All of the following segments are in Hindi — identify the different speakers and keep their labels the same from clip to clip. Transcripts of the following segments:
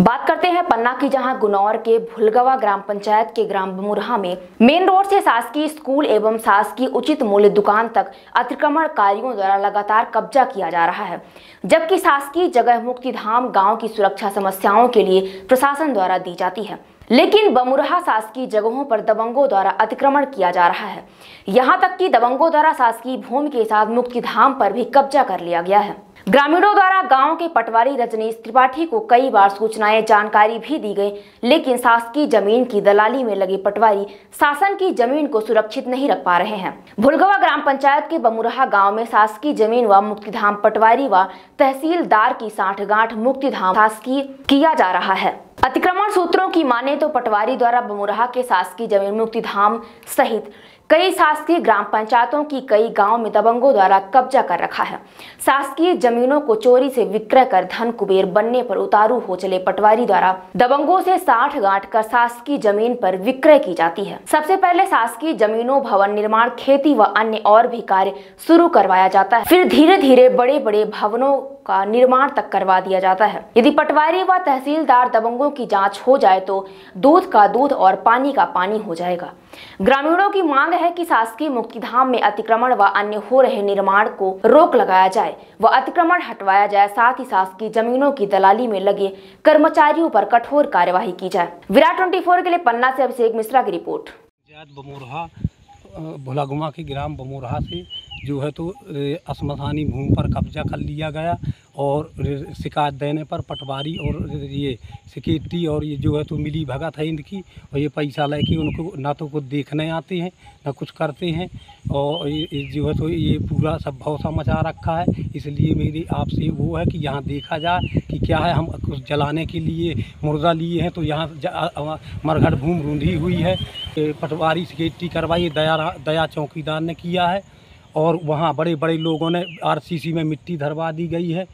Speaker 1: बात करते हैं पन्ना की, जहां गुनौर के भुलगवा ग्राम पंचायत के ग्राम बमुरहा में मेन रोड से शासकीय स्कूल एवं शासकीय उचित मूल्य दुकान तक अतिक्रमणकारियों द्वारा लगातार कब्जा किया जा रहा है, जबकि शासकीय जगह मुक्तिधाम गांव की सुरक्षा समस्याओं के लिए प्रशासन द्वारा दी जाती है, लेकिन बमुरहा शासकीय जगहों पर दबंगों द्वारा अतिक्रमण किया जा रहा है। यहां तक कि दबंगों द्वारा शासकीय भूमि के साथ मुक्तिधाम पर भी कब्जा कर लिया गया है। ग्रामीणों द्वारा गांव के पटवारी रजनीश त्रिपाठी को कई बार सूचनाएं जानकारी भी दी गई, लेकिन शासकीय जमीन की दलाली में लगे पटवारी शासन की जमीन को सुरक्षित नहीं रख पा रहे हैं। भुलगवा ग्राम पंचायत के बमुरहा गांव में शासकीय जमीन व मुक्तिधाम पटवारी व तहसीलदार की साठगांठ मुक्तिधाम शासकीय किया जा रहा है। अतिक्रमण सूत्रों की माने तो पटवारी द्वारा बमुरहा के शासकीय जमीन मुक्तिधाम सहित कई शासकीय ग्राम पंचायतों की कई गांव में दबंगों द्वारा कब्जा कर रखा है। शासकीय जमीनों को चोरी से विक्रय कर धन कुबेर बनने पर उतारू हो चले पटवारी द्वारा दबंगों से साठगांठ कर शासकीय जमीन पर विक्रय की जाती है। सबसे पहले शासकीय जमीनों, भवन निर्माण, खेती व अन्य और भी कार्य शुरू करवाया जाता है, फिर धीरे धीरे बड़े बड़े भवनों का निर्माण तक करवा दिया जाता है। यदि पटवारी व तहसीलदार दबंगों की जांच हो जाए तो दूध का दूध और पानी का पानी हो जाएगा। ग्रामीणों की मांग है कि शासकीय मुक्तिधाम में अतिक्रमण व अन्य हो रहे निर्माण को रोक लगाया जाए व अतिक्रमण हटवाया जाए, साथ ही शासकीय जमीनों की दलाली में लगे कर्मचारियों पर कठोर कार्यवाही की जाए। विराट 24 के लिए पन्ना से अभिषेक मिश्रा की रिपोर्ट।
Speaker 2: बमुरहा भुलगवा के ग्राम बमुरहा से जो है तो श्मशानी भूमि पर कब्जा कर लिया गया और शिकायत देने पर पटवारी और ये सिक्योरिटी और ये जो है तो मिली भगत है इनकी, और ये पैसा लेके उनको ना तो कुछ देखने आते हैं ना कुछ करते हैं, और ये जो है तो ये पूरा सब भौसा मचा रखा है। इसलिए मेरी आपसे वो है कि यहाँ देखा जाए कि क्या है। हम कुछ जलाने के लिए मुर्दा लिए हैं तो यहाँ मरघट भूमि रूंधी हुई है। पटवारी सिक्योरिटी करवाई दया चौकीदार ने किया है, और वहाँ बड़े बड़े लोगों ने आरसीसी में मिट्टी धरवा दी गई है।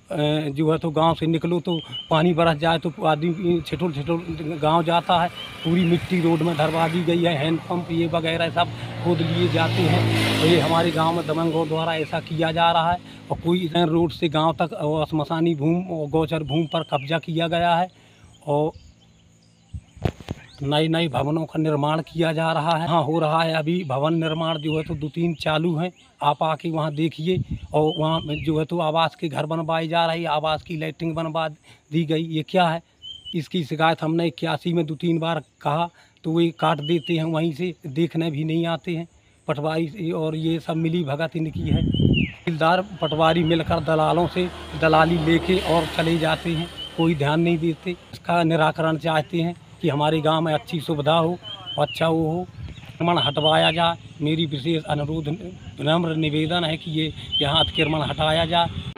Speaker 2: जो है तो गांव से निकलो तो पानी बरस जाए तो आदमी छिटुल गांव जाता है, पूरी मिट्टी रोड में धरवा दी गई है। हैंडपम्प ये वगैरह सब खोद लिए जाते हैं, तो ये हमारे गांव में दबंगों द्वारा ऐसा किया जा रहा है। और कोई रोड से गांव तक श्मशानी भूमि और गोचर भूमि पर कब्जा किया गया है, और नए भवनों का निर्माण किया जा रहा है। हाँ, हो रहा है अभी भवन निर्माण जो है तो 2-3 चालू हैं। आप आके वहाँ देखिए, और वहाँ जो है तो आवास के घर बनवाए जा रही है, आवास की लैट्रिन बनवा दी गई। ये क्या है? इसकी शिकायत हमने 81 में 2-3 बार कहा तो वे काट देते हैं, वहीं से देखने भी नहीं आते हैं पटवारी, और ये सब मिली भगत इनकी है। तहसीलदार पटवारी मिलकर दलालों से दलाली लेके और चले जाते हैं, कोई ध्यान नहीं देते। इसका निराकरण चाहते हैं कि हमारे गांव में अच्छी सुविधा हो, अच्छा वो हो, अतिक्रमण हटवाया जाए। मेरी विशेष अनुरोध विनम्र निवेदन है कि ये यहाँ अतिक्रमण हटाया जाए।